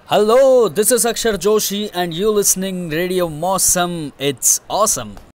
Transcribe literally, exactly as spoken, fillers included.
Hello, this is Akshar Joshi and you listening Radio Mausam. It's awesome.